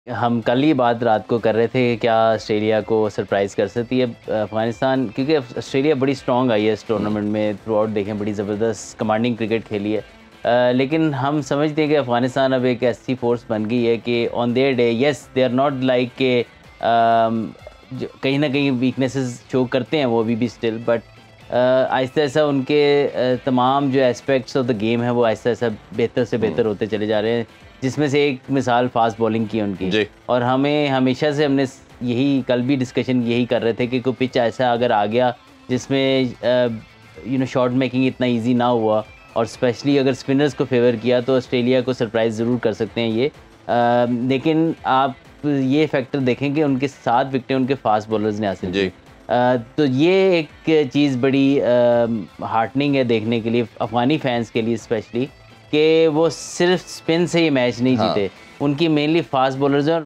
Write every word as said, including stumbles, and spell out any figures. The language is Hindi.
हम कल ही बात रात को कर रहे थे कि क्या ऑस्ट्रेलिया को सरप्राइज़ कर सकती है अफ़गानिस्तान, क्योंकि ऑस्ट्रेलिया बड़ी स्ट्रॉन्ग आई है इस हुँ। टूर्नामेंट में थ्रू आउट, देखें बड़ी ज़बरदस्त कमांडिंग क्रिकेट खेली है। अ, लेकिन हम समझते हैं कि अफ़गानिस्तान अब एक ऐसी फ़ोर्स बन गई है कि on their day yes they are not like के अम, जो कहीं न कहीं वीकनेसेस शो करते हैं वो अभी भी स्टिल, बट आहिस्ता-आहिस्ता उनके अ, तमाम जो एस्पेक्ट्स ऑफ द गेम है वो आहिस्ता-आहिस्ता बेहतर से हुँ। बेहतर होते चले जा रहे हैं। जिसमें से एक मिसाल फ़ास्ट बॉलिंग की है उनकी, जी। और हमें हमेशा से हमने स यही कल भी डिस्कशन यही कर रहे थे कि कोई पिच ऐसा अगर आ गया जिसमें uh, you know shot making इतना ईज़ी ना हुआ और स्पेशली अगर स्पिनर्स को फ़ेवर किया तो ऑस्ट्रेलिया को सरप्राइज़ ज़रूर कर सकते हैं ये। अ, लेकिन आप ये फैक्टर देखें कि उनके सात विकेटें उनके फ़ास्ट बॉलर्स ने हासिल की। जी। अ, तो ये एक चीज़ बड़ी अ, हार्टनिंग है देखने के लिए अफ़गानी फ़ैन्स के लिए स्पेशली, कि वो सिर्फ स्पिन से ही मैच नहीं हाँ। जीते, उनकी मेनली फ़ास्ट बॉलर्स हैं और